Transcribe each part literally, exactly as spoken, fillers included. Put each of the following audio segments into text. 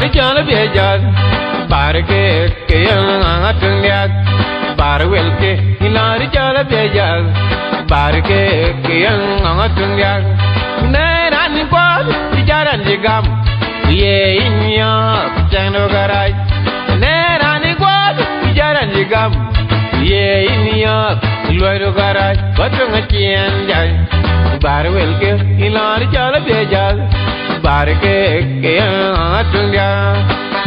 jala bejal barke ke anga tungyak barwel ke hilari jala bejal barke ke anga tungyak neran ko jaran digam ye inya jano garai neran ko jaran digam ye inya loiro garai batunga chien jai barwel ke hilari jala bejal barke ke anga tungyak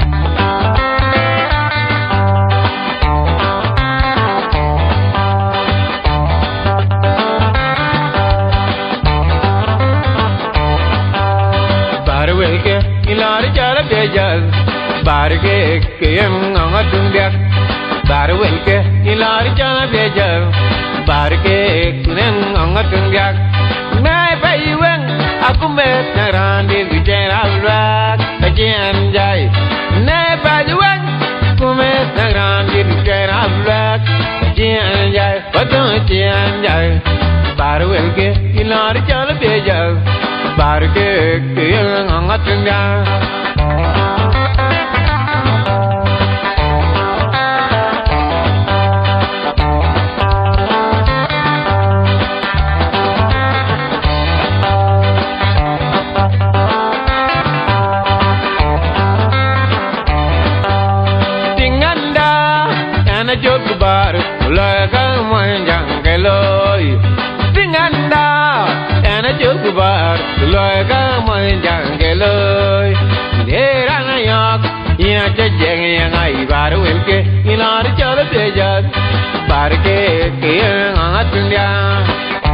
barwelke ilar jala bejal barke ke anga tungyak barwelke ilar jala bejal barke kunen anga tungyak nay baywen aku met narandi vijalak kajian jai nay baywen aku met narandi vijalak kajian jai patun kajian jai barwelke ilar jala bejal barke ke anga tungyak tinganda ana jogbar laga manjang keloi tinganda ana jogbar laga manjang keloi derana yak ina jeng yang ai baru elke inar jala bejal barke ke anga tungyak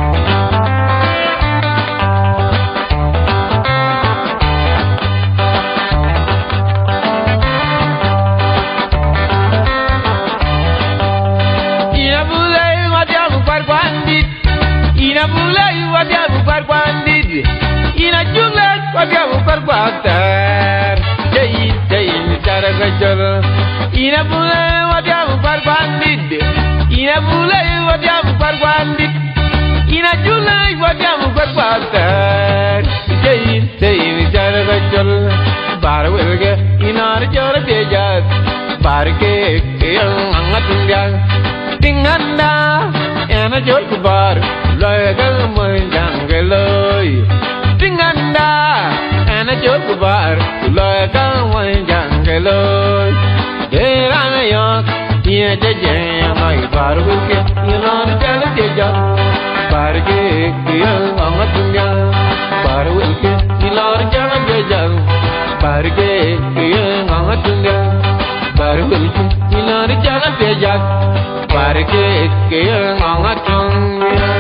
ina bulai wadiam par bandit ina bulai wadiam par bandit ina junglas wadiam par baktar jai jai cara gajal ina bulai wadiam par bandit ina bulai wadiam par bandit ina junglas wadiam par baktar jai jai cara gajal barwelge inar jara bejat barke ke anga tungyak tinganda ena jol kubar laga manjang geloi tinganda ena jol kubar laga manjang geloi derana yak ia jaje mai baru ke inar jala teja barke ke anga tungyak baru ke inar jala teja barke ke anga tungyak baru ke inar jala teja barke ke anga tungyak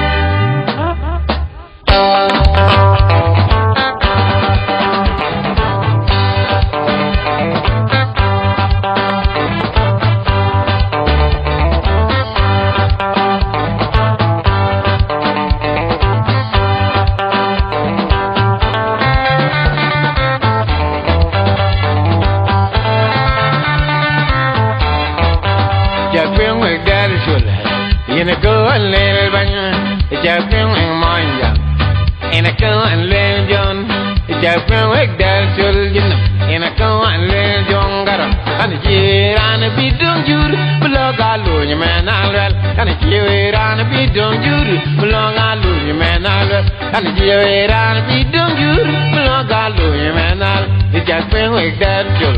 Japeng wek dari sul, ina kawan lel banyak. Japeng wek manja, ina kawan lel jon. Japeng wek dari sul jinam, ina kawan lel jon garam. Kan jiran bidung jur, belok alu nyemenal. Kan jiran bidung jur, belok alu nyemenal. Kan jiran bidung jur, belok alu nyemenal. Japeng wek dari sul.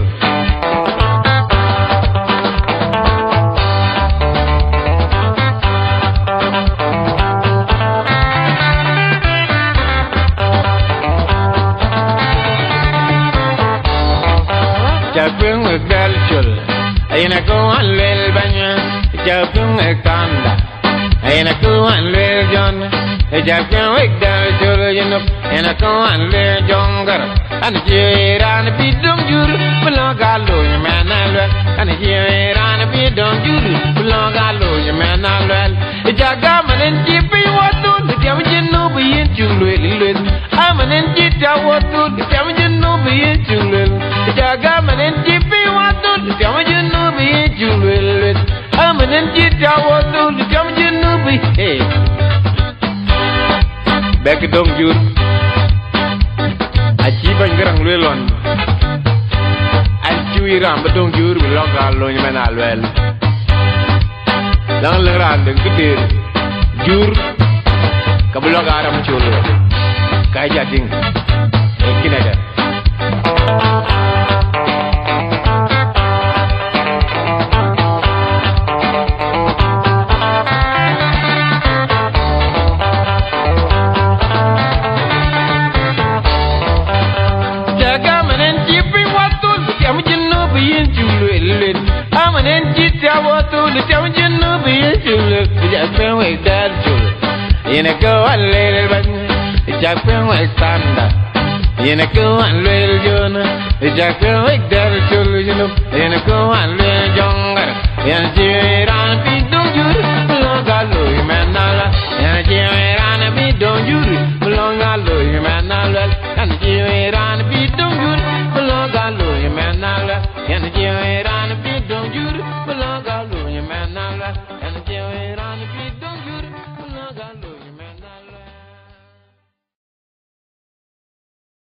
Japeng wek dal chul ayna ko an lel banya japeng wek kanda ayna ko an lel jon japeng wek dal chul yinop ayna ko an lel jongar an jiran bidum jur belagalo menal an jiran bidum jur belagalo menal jaga manen jipi watu diam jinnu biyin chulwel lel amanen jita watu diam jinnu biyin chulwel jaga manen jipi watu diam jinnu biyin chulwel amanen jita watu diam jinnu bi eh bek dong jur aji ban gerang lelon ram betung jur bi lok ral lo nyemen alwel lang le ran de kitir jur ka bi lok aram chulo kay jating e kinada in a go and little bit, Jack Pin with thunder. In a go and little June, Jack Pin with